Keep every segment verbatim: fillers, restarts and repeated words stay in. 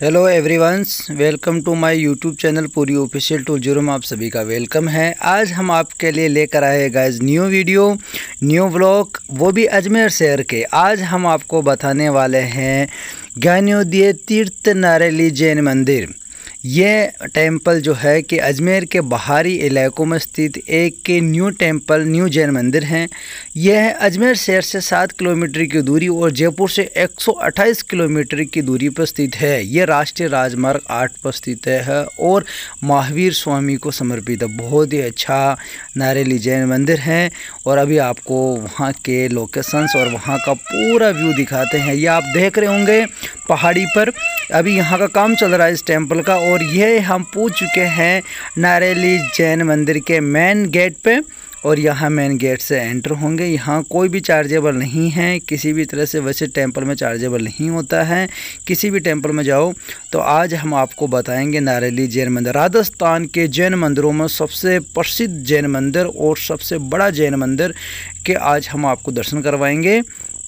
Hello everyone's, welcome to my YouTube channel Puri official two zero में आप सभी का वेलकम है। आज हम आपके लिए लेकर आए guys new video, new vlog, वो भी अजमेर शहर के। आज हम आपको बताने वाले हैं ज्ञानोदय तीर्थ नारेली जैन मंदिर। ये टेंपल जो है कि अजमेर के बाहरी इलाकों में स्थित एक के न्यू टेंपल न्यू जैन मंदिर हैं। यह अजमेर शहर से सात किलोमीटर की दूरी और जयपुर से एक सौ अट्ठाईस किलोमीटर की दूरी पर स्थित है। यह राष्ट्रीय राजमार्ग आठ पर स्थित है और महावीर स्वामी को समर्पित है। बहुत ही अच्छा नारेली जैन मंदिर है और अभी आपको वहाँ के लोकेशंस और वहाँ का पूरा व्यू दिखाते हैं। ये आप देख रहे होंगे पहाड़ी पर अभी यहाँ का काम चल रहा है इस टेंपल का। और यह हम पूछ चुके हैं नारेली जैन मंदिर के मेन गेट पे और यहाँ मेन गेट से एंटर होंगे। यहाँ कोई भी चार्जेबल नहीं है किसी भी तरह से। वैसे टेंपल में चार्जेबल नहीं होता है किसी भी टेंपल में जाओ। तो आज हम आपको बताएंगे नारेली जैन मंदिर, राजस्थान के जैन मंदिरों में सबसे प्रसिद्ध जैन मंदिर और सबसे बड़ा जैन मंदिर के आज हम आपको दर्शन करवाएंगे।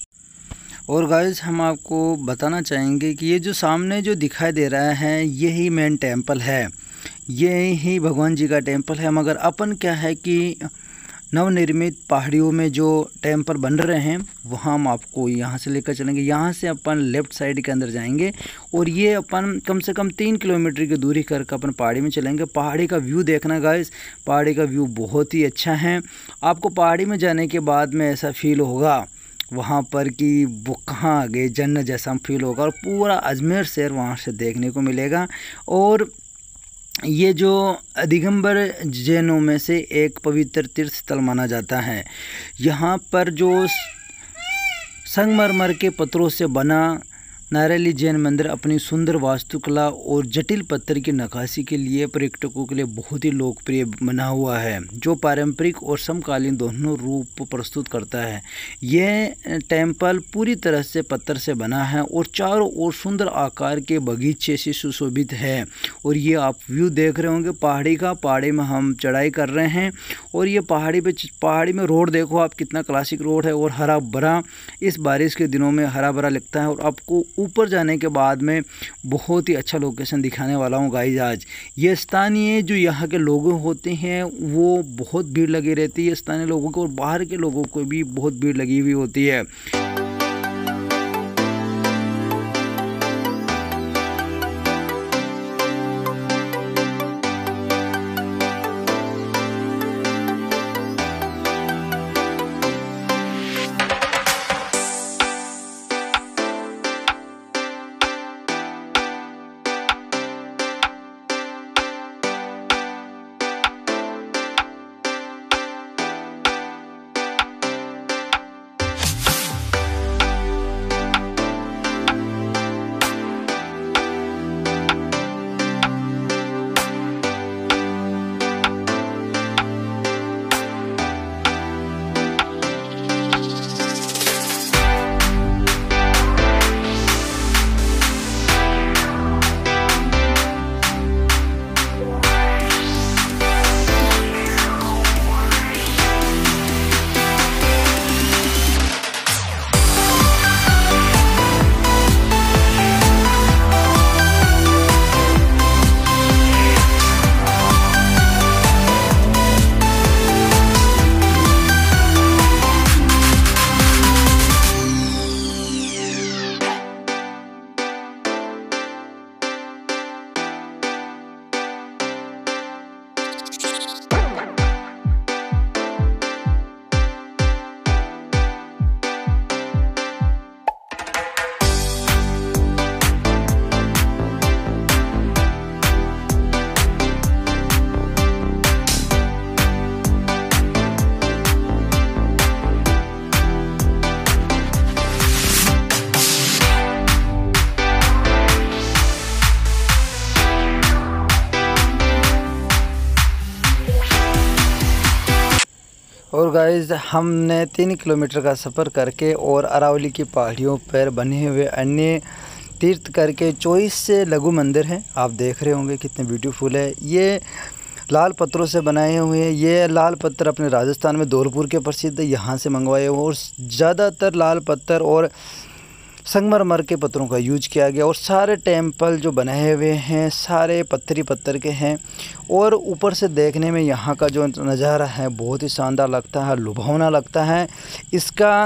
और गाइस हम आपको बताना चाहेंगे कि ये जो सामने जो दिखाई दे रहा है यही मेन टेंपल है, यही भगवान जी का टेंपल है। मगर अपन क्या है कि नवनिर्मित पहाड़ियों में जो टेंपल बन रहे हैं वहाँ हम आपको यहाँ से लेकर चलेंगे। यहाँ से अपन लेफ़्ट साइड के अंदर जाएंगे और ये अपन कम से कम तीन किलोमीटर की दूरी करके अपन पहाड़ी में चलेंगे। पहाड़ी का व्यू देखना गाइस, पहाड़ी का व्यू बहुत ही अच्छा है। आपको पहाड़ी में जाने के बाद में ऐसा फील होगा वहाँ पर कि वो कहाँ आ गए, जन्नत जैसा फील होगा और पूरा अजमेर शहर वहाँ से देखने को मिलेगा। और ये जो दिगंबर जैनों में से एक पवित्र तीर्थ स्थल माना जाता है। यहाँ पर जो संगमरमर के पत्थरों से बना नारेली जैन मंदिर अपनी सुंदर वास्तुकला और जटिल पत्थर की नक्काशी के लिए पर्यटकों के लिए बहुत ही लोकप्रिय बना हुआ है, जो पारंपरिक और समकालीन दोनों रूप प्रस्तुत करता है। यह टेंपल पूरी तरह से पत्थर से बना है और चारों ओर सुंदर आकार के बगीचे से सुशोभित है। और ये आप व्यू देख रहे होंगे पहाड़ी का, पहाड़ी में हम चढ़ाई कर रहे हैं और ये पहाड़ी पे पहाड़ी में रोड देखो आप, कितना क्लासिक रोड है और हरा भरा। इस बारिश के दिनों में हरा भरा लगता है। और आपको ऊपर जाने के बाद में बहुत ही अच्छा लोकेशन दिखाने वाला हूँ गाइस आज। ये स्थानीय जो यहाँ के लोग होते हैं वो बहुत भीड़ लगी रहती है स्थानीय लोगों को, और बाहर के लोगों को भी बहुत भीड़ लगी हुई होती है। और गाइस हमने तीन किलोमीटर का सफ़र करके और अरावली की पहाड़ियों पर बने हुए अन्य तीर्थ करके चौबीस से लघु मंदिर हैं। आप देख रहे होंगे कितने ब्यूटीफुल है। ये लाल पत्थरों से बनाए हुए हैं। ये लाल पत्थर अपने राजस्थान में धौलपुर के प्रसिद्ध, यहाँ से मंगवाए हुए और ज़्यादातर लाल पत्थर और संगमरमर के पत्थरों का यूज किया गया और सारे टेंपल जो बनाए हुए हैं सारे पत्थरी पत्थर के हैं। और ऊपर से देखने में यहाँ का जो नज़ारा है बहुत ही शानदार लगता है, लुभावना लगता है। इसका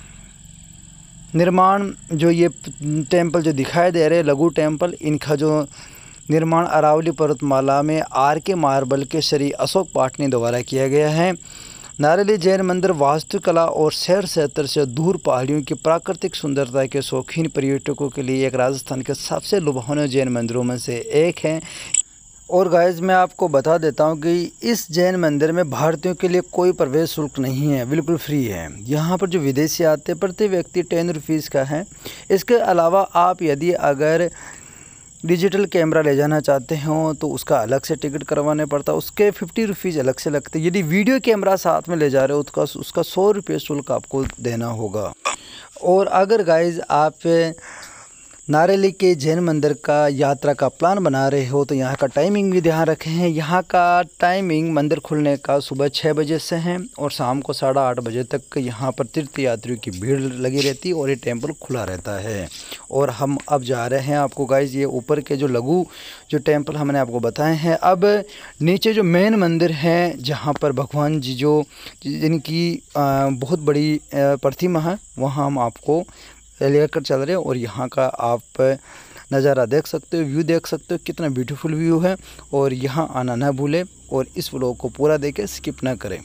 निर्माण जो ये टेंपल जो दिखाई दे रहे हैं लघु टेंपल, इनका जो निर्माण अरावली पर्वतमाला में आर के मार्बल के श्री अशोक पाटनी द्वारा किया गया है। नारेली जैन मंदिर वास्तुकला और शहर क्षेत्र से दूर पहाड़ियों की प्राकृतिक सुंदरता के शौकीन पर्यटकों के लिए एक राजस्थान के सबसे लुभावने जैन मंदिरों में से एक है। और गाइस मैं आपको बता देता हूं कि इस जैन मंदिर में भारतीयों के लिए कोई प्रवेश शुल्क नहीं है, बिल्कुल फ्री है। यहाँ पर जो विदेशी आते हैं प्रति व्यक्ति टेन रुपीज़ का है। इसके अलावा आप यदि अगर डिजिटल कैमरा ले जाना चाहते हो तो उसका अलग से टिकट करवाने पड़ता है, उसके फिफ्टी रुपीज़ अलग से लगते हैं। यदि वीडियो कैमरा साथ में ले जा रहे हो उसका उसका सौ रुपये शुल्क आपको देना होगा। और अगर गाइज आप नारेली के जैन मंदिर का यात्रा का प्लान बना रहे हो तो यहाँ का टाइमिंग भी ध्यान रखें हैं। यहाँ का टाइमिंग मंदिर खुलने का सुबह छः बजे से है और शाम को साढ़े आठ बजे तक यहाँ पर तीर्थ यात्रियों की भीड़ लगी रहती है और ये टेंपल खुला रहता है। और हम अब जा रहे हैं आपको गाइज ये ऊपर के जो लघु जो टेंपल हमने आपको बताए हैं। अब नीचे जो मेन मंदिर है जहाँ पर भगवान जी जो जिनकी बहुत बड़ी प्रतिमा है वहाँ हम आपको लेकर चल रहे हैं। और यहाँ का आप नज़ारा देख सकते हो, व्यू देख सकते हो, कितना ब्यूटीफुल व्यू है। और यहाँ आना ना भूलें और इस व्लॉग को पूरा देखें, स्किप ना करें।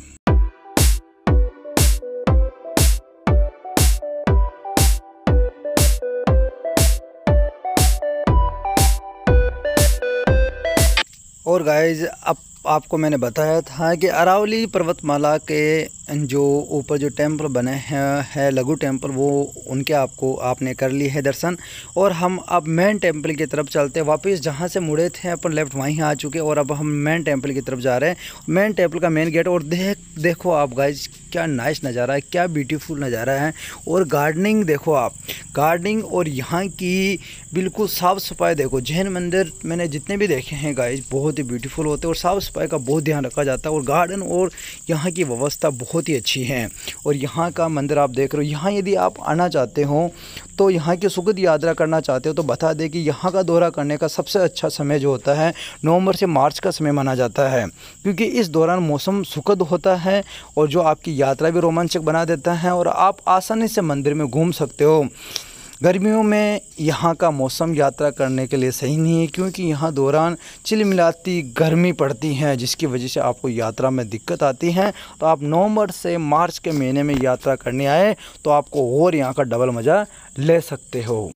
और गाइज अब आपको मैंने बताया था कि अरावली पर्वतमाला के जो ऊपर जो टेंपल बने हैं है लघु टेंपल वो उनके आपको आपने कर ली है दर्शन। और हम अब मेन टेंपल की तरफ चलते हैं। वापस जहाँ से मुड़े थे अपन लेफ्ट वहीं आ चुके और अब हम मेन टेंपल की तरफ जा रहे हैं। मेन टेंपल का मेन गेट और देख देखो आप गाइज क्या नाइस नज़ारा है, क्या ब्यूटीफुल नज़ारा है। और गार्डनिंग देखो आप, गार्डनिंग और यहाँ की बिल्कुल साफ़ सफाई देखो। जैन मंदिर मैंने जितने भी देखे हैं गाइज बहुत ही ब्यूटीफुल होते हैं और साफ़ सफाई का बहुत ध्यान रखा जाता है। और गार्डन और यहाँ की व्यवस्था बहुत ही अच्छी है। और यहाँ का मंदिर आप देख रहे हो। यहाँ यदि आप आना चाहते हो तो यहाँ की सुखद यात्रा करना चाहते हो तो बता दें कि यहाँ का दौरा करने का सबसे अच्छा समय जो होता है नवंबर से मार्च का समय माना जाता है, क्योंकि इस दौरान मौसम सुखद होता है और जो आपकी यात्रा भी रोमांचक बना देता है और आप आसानी से मंदिर में घूम सकते हो। गर्मियों में यहाँ का मौसम यात्रा करने के लिए सही नहीं है, क्योंकि यहाँ दौरान चिलमिलाती गर्मी पड़ती है जिसकी वजह से आपको यात्रा में दिक्कत आती है। तो आप नवंबर से मार्च के महीने में यात्रा करने आए तो आपको और यहाँ का डबल मज़ा ले सकते हो।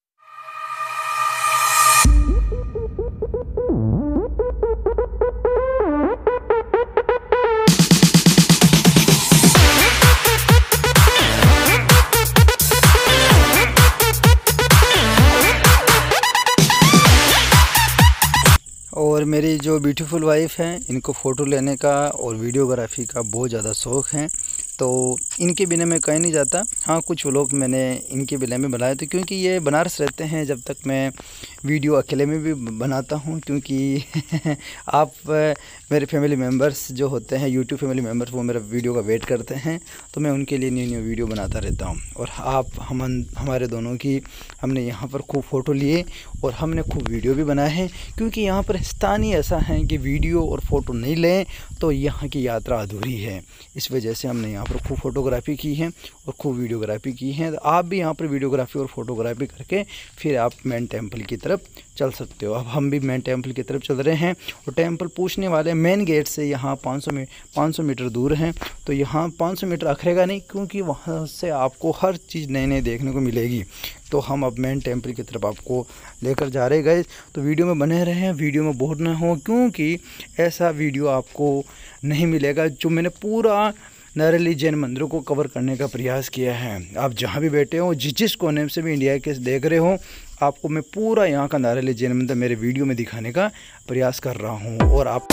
और मेरी जो ब्यूटीफुल वाइफ है इनको फ़ोटो लेने का और वीडियोग्राफी का बहुत ज़्यादा शौक़ है, तो इनके बिना मैं कहीं नहीं जाता। हाँ कुछ व्लॉग मैंने इनके बिना में बनाए थे, क्योंकि ये बनारस रहते हैं जब तक मैं वीडियो अकेले में भी बनाता हूँ, क्योंकि आप मेरे फैमिली मेम्बर्स जो होते हैं यूट्यूब फैमिली मेम्बर्स वो मेरा वीडियो का वेट करते हैं, तो मैं उनके लिए न्यू न्यू वीडियो बनाता रहता हूँ। और आप हम हमारे दोनों की हमने यहाँ पर खूब फ़ोटो लिए और हमने खूब वीडियो भी बनाए हैं, क्योंकि यहाँ पर स्थान ही ऐसा है कि वीडियो और फ़ोटो नहीं लें तो यहाँ की यात्रा अधूरी है। इस वजह से हमने यहाँ पर खूब फ़ोटोग्राफी की है और खूब वीडियोग्राफी की है। तो आप भी यहाँ पर वीडियोग्राफी और फ़ोटोग्राफी करके फिर आप मेन टेंपल की तरफ चल सकते हो। अब हम भी मेन टेंपल की तरफ चल रहे हैं और टेंपल पूछने वाले मेन गेट से यहाँ पाँच सौ पाँच सौ मीटर दूर हैं, तो यहाँ पाँच सौ मीटर अखरेगा नहीं, क्योंकि वहाँ से आपको हर चीज़ नई नई देखने को मिलेगी। तो हम अब मेन टेंपल की तरफ आपको लेकर जा रहे गए, तो वीडियो में बने रहे हैं, वीडियो में बोर ना हो, क्योंकि ऐसा वीडियो आपको नहीं मिलेगा जो मैंने पूरा नारेली जैन मंदिरों को कवर करने का प्रयास किया है। आप जहाँ भी बैठे हो, जिस जिस कोने से भी इंडिया के देख रहे हो, आपको मैं पूरा यहाँ का नारेली जैन मंदिर मेरे वीडियो में दिखाने का प्रयास कर रहा हूँ। और आप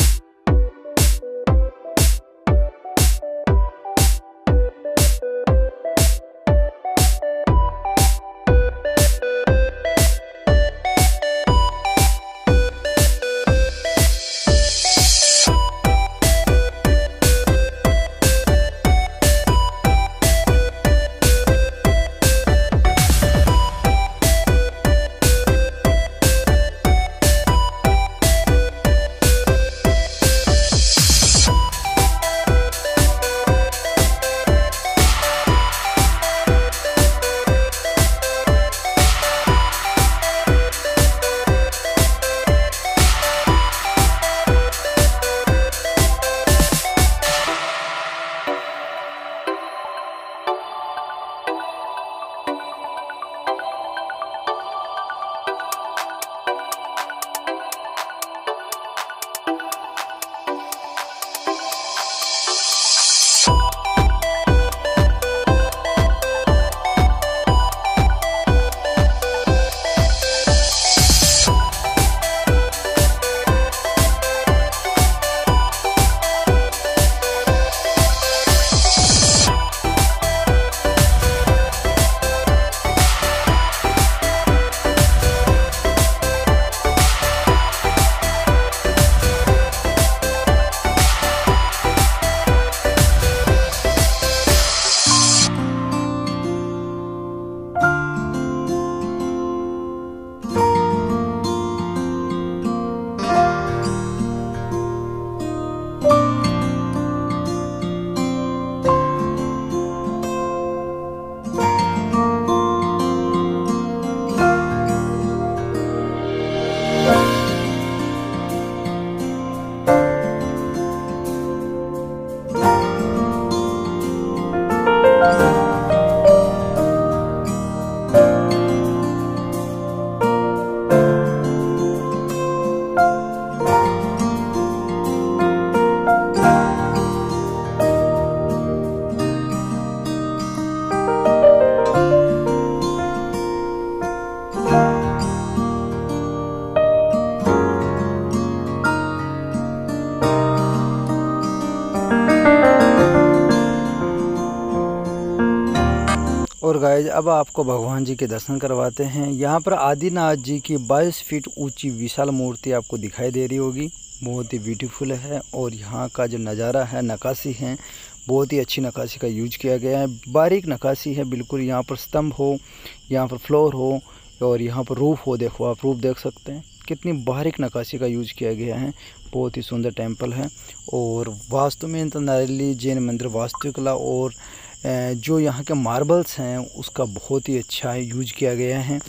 गाइज अब आपको भगवान जी के दर्शन करवाते हैं। यहाँ पर आदिनाथ जी की बाईस फीट ऊंची विशाल मूर्ति आपको दिखाई दे रही होगी, बहुत ही ब्यूटीफुल है। और यहाँ का जो नज़ारा है, नक्काशी है, बहुत ही अच्छी नक्काशी का यूज किया गया है, बारीक नक्काशी है बिल्कुल। यहाँ पर स्तंभ हो, यहाँ पर फ्लोर हो और यहाँ पर रूफ हो, देखो आप रूफ देख सकते हैं, कितनी बारीक नक्काशी का यूज किया गया है। बहुत ही सुंदर टेंपल है। और वास्तु में तो नारियली जैन मंदिर वास्तुकला और जो यहाँ के मार्बल्स हैं उसका बहुत ही अच्छा यूज किया गया है।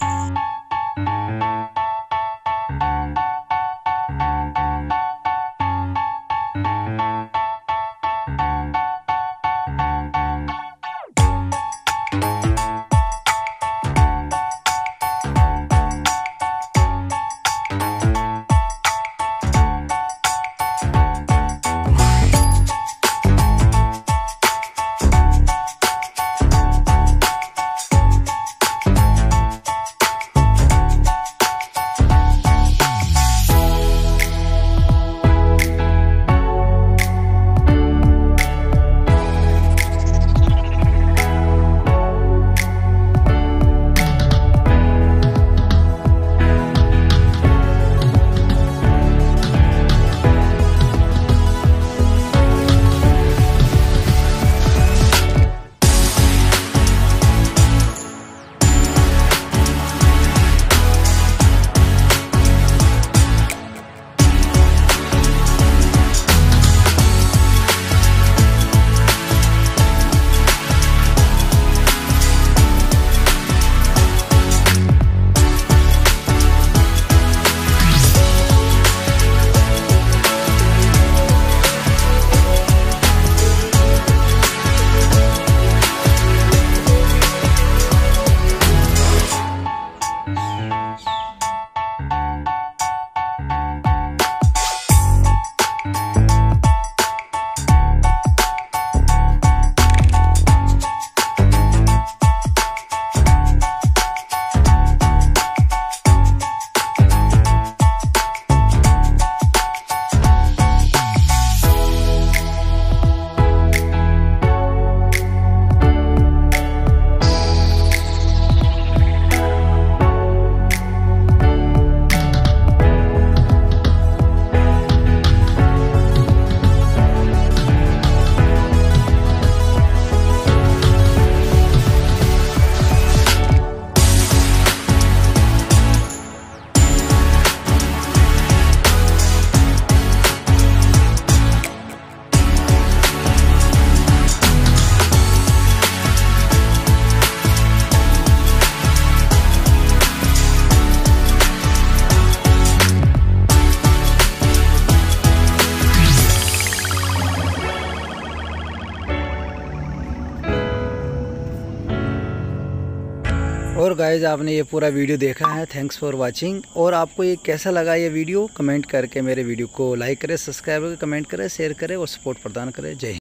और गाइज आपने ये पूरा वीडियो देखा है, थैंक्स फॉर वाचिंग। और आपको ये कैसा लगा ये वीडियो, कमेंट करके मेरे वीडियो को लाइक करें, सब्सक्राइब करें, कमेंट करें, शेयर करें और सपोर्ट प्रदान करें। जय हिंद।